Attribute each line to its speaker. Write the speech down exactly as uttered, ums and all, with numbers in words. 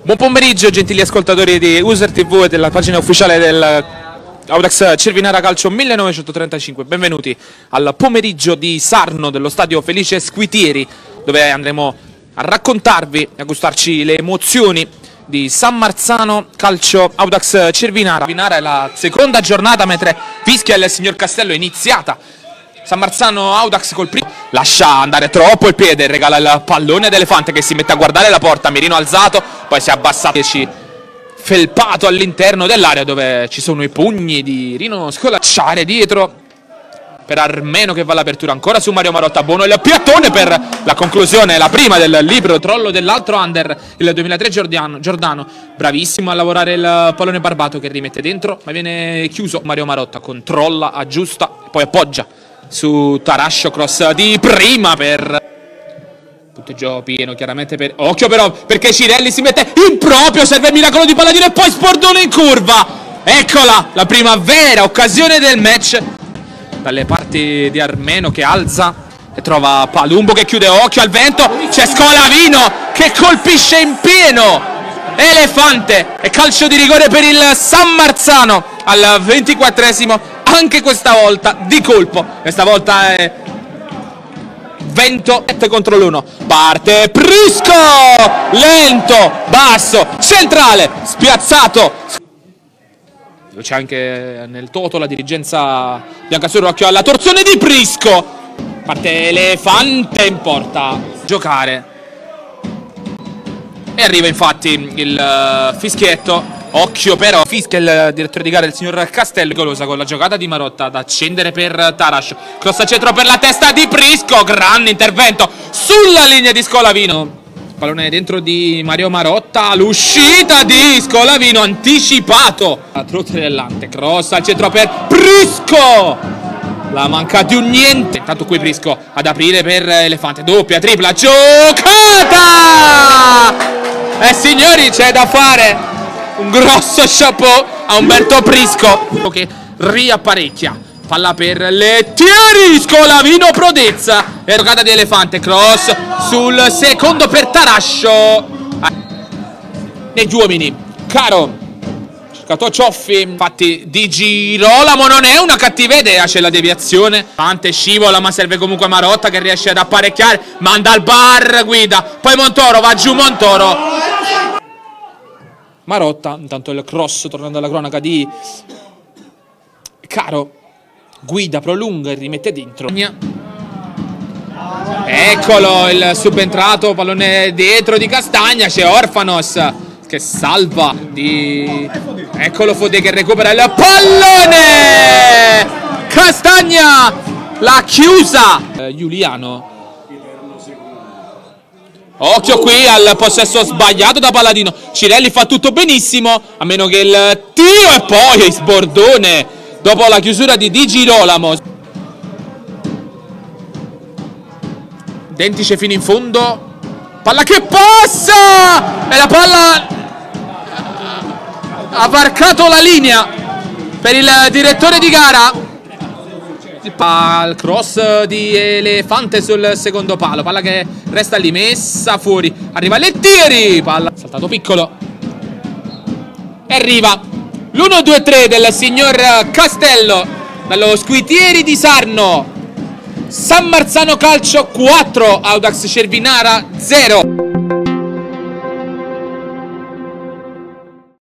Speaker 1: Buon pomeriggio gentili ascoltatori di User T V e della pagina ufficiale del Audax Cervinara Calcio millenovecentotrentacinque. Benvenuti al pomeriggio di Sarno dello stadio Felice Squitieri, dove andremo a raccontarvi e a gustarci le emozioni di San Marzano Calcio Audax Cervinara. Cervinara è la seconda giornata, mentre fischia il signor Castello è iniziata. San Marzano Audax col primo, lascia andare troppo il piede, regala il pallone ad Elefante che si mette a guardare la porta, mirino alzato, poi si è abbassato e ci felpato all'interno dell'area dove ci sono i pugni di Rino Scolacciare dietro per Armeno che va all'apertura ancora su Mario Marotta. Buono il piattone per la conclusione, la prima del libro trollo dell'altro under, il duemilatré Giordano, Giordano, bravissimo a lavorare il pallone barbato che rimette dentro, ma viene chiuso. Mario Marotta controlla, aggiusta e poi appoggia su Tarascio, cross di prima per punteggio pieno chiaramente per occhio però perché Cirelli si mette in proprio, serve il miracolo di Palladino e poi Sbordone in curva. Eccola la prima vera occasione del match dalle parti di Armeno che alza e trova Palumbo che chiude, occhio al vento, c'è Scolavino che colpisce in pieno Elefante e calcio di rigore per il San Marzano al ventiquattresimo. Anche questa volta di colpo, questa volta è vento contro l'uno, parte Prisco, lento, basso, centrale, spiazzato. C'è anche nel toto la dirigenza biancazzurra, occhio alla torsione di Prisco, parte Elefante in porta, giocare e arriva infatti il uh, fischietto. Occhio però, fischia il direttore di gara, il signor Castello, golosa con la giocata di Marotta ad accendere per Tarash, cross a centro per la testa di Prisco, grande intervento sulla linea di Scolavino, pallone dentro di Mario Marotta, l'uscita di Scolavino anticipato, la trotellante, cross al centro per Prisco, la manca di un niente, intanto qui Prisco ad aprire per Elefante, doppia, tripla, giocata! Eh signori, c'è da fare un grosso chapeau a Umberto Prisco che riapparecchia, palla per Lettieri, Scolavino prodezza e giocata di Elefante, cross sul secondo per Tarascio negli uomini, Caro cercato Cioffi, infatti Di Girolamo non è una cattiva idea, c'è la deviazione, Ante scivola ma serve comunque Marotta che riesce ad apparecchiare, manda al bar, guida, poi Montoro, va giù Montoro, Marotta, intanto il cross tornando alla cronaca di Caro, guida, prolunga e rimette dentro. Eccolo il subentrato, pallone dietro di Castagna, c'è Orfanos che salva di... Eccolo Fode che recupera il pallone! Castagna l'ha chiusa! Eh, Giuliano. Occhio qui al possesso sbagliato da Palladino, Cirelli fa tutto benissimo, a meno che il tiro e poi Sbordone dopo la chiusura di Di Girolamo. Dentice fino in fondo, palla che passa e la palla ha varcato la linea per il direttore di gara. Il cross di Elefante sul secondo palo, palla che resta lì messa fuori, arriva Lettieri, palla saltato piccolo e arriva l'uno due tre del signor Castello dallo Squitieri di Sarno. San Marzano Calcio quattro, Audax Cervinara zero.